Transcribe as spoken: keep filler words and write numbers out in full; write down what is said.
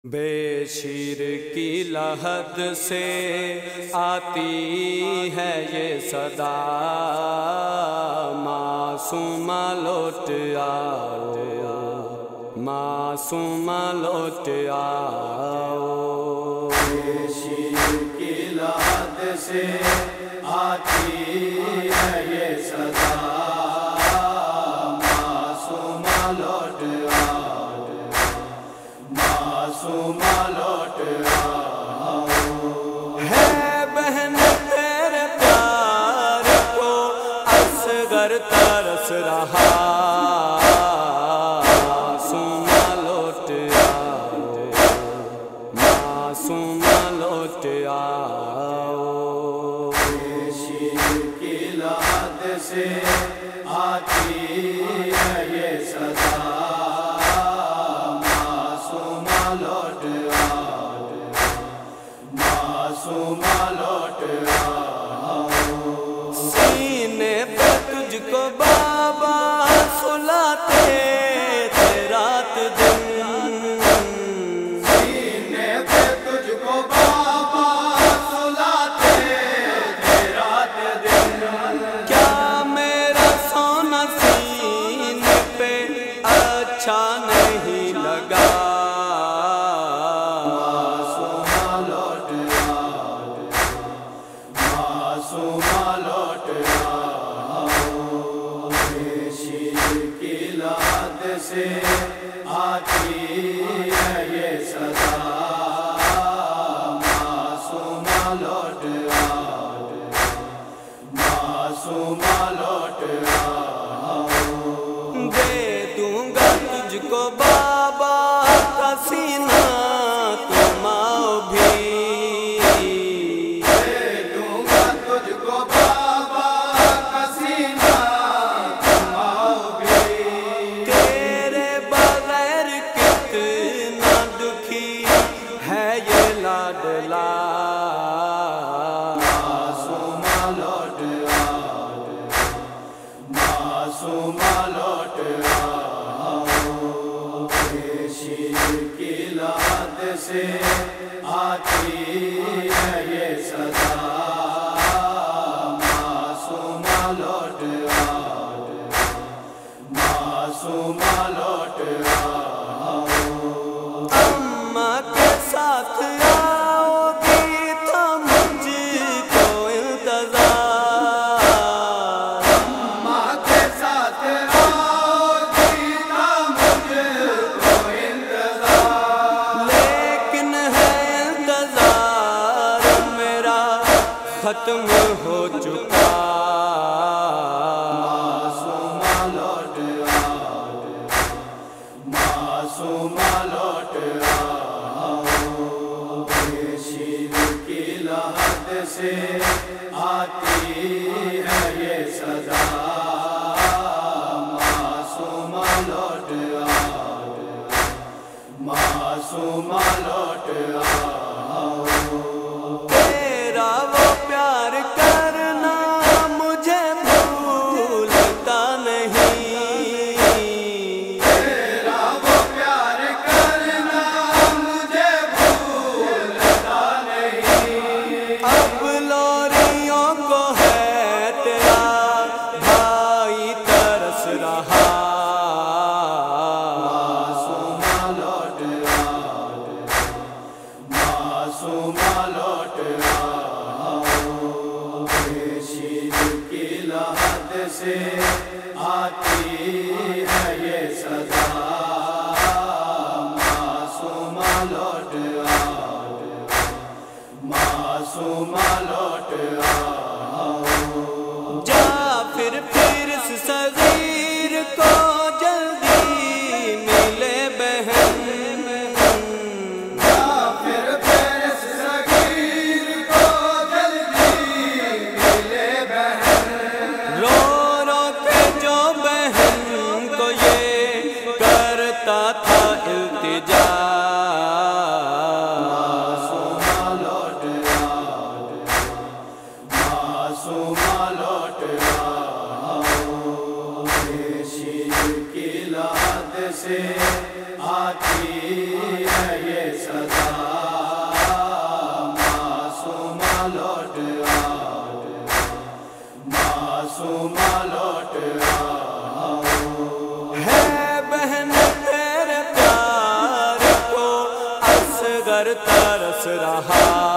بشیر کی لحد سے آتی ہے یہ صدا، معصومہ لوٹ آؤ، معصومہ لوٹ آؤ۔ بشیر کی لحد سے آتی ہے یہ صدا، معصومہ لوٹ آؤ، معصومہ لوٹ آؤ۔ ہے بہن تیرے پیار کو اصغر ترس رہا، معصومہ لوٹ آؤ، معصومہ لوٹ آؤ۔ بشیر کی لحد سے آتی ہے یہ صدا، معصومہ لوٹ آؤ، معصومہ لوٹ آؤ۔ سینے پہ تجھ کو بابا سلاتے تھے رات دن، سینے پہ تجھ کو بابا سلاتے تھے رات دن، کیا میرا سونا سینے پہ اچھا نہیں لگا، معصومہ لوٹ آؤ، معصومہ لوٹ آؤ۔ بشیر کی لحد سے آتی ہے یہ صدا، معصومہ لوٹ آؤ، معصومہ لوٹ آؤ۔ دے دوں گا تجھ کو بابا کا سینہ تم آؤ بھی، دے دوں گا تجھ کو بابا کا سینہ تم آؤ بھی، تیرے بغیر کتنا دکھی ہے یہ لاڈلا، معصومہ لوٹ آؤ، معصومہ لوٹ آؤ۔ بشیر کی لحد سے آتی ہے یہ صدا، معصومہ لوٹ آؤ، معصومہ لوٹ آؤ۔ اماں کے ساتھ آؤ گی تو مجھ کو انتظار، ماں کے ساتھ آؤ گی نا مجھے کو انتظار، لیکن ہے انتظار میرا ختم ہو چکا، معصومہ لوٹ آؤ، معصومہ لوٹ آؤ۔ بشیر کی لحد سے آتی ہے یہ صدا، معصومہ لوٹ آؤ، معصومہ لوٹ آؤ۔ تیرا وہ پیار کرنا مجھے بھولتا نہیں، تیرا وہ پیار کرنا مجھے بھولتا نہیں، اب لوریوں کو ہے تیرا بھائی ترس رہا، معصومہ لوٹ آؤ، معصومہ لوٹ آؤ۔ بشیر کی لحد سے آتی ہے یہ صدا، معصومہ لوٹ آؤ، معصومہ لوٹ آؤ۔ جعفر پھر اس صغیر کو جلدی ملے بہن، جعفر پھر اس صغیر کو جلدی ملے بہن، رو رو کے جو بہن کو یہ کرتا تھا التجا، معصومہ لوٹ آؤ، معصومہ لوٹ آؤ۔ بشیر کی لحد سے آتی ہے یہ صدا۔ मासूमा लौट आओ। ہے بہن تیرے پیار کو اصغر ترس رہا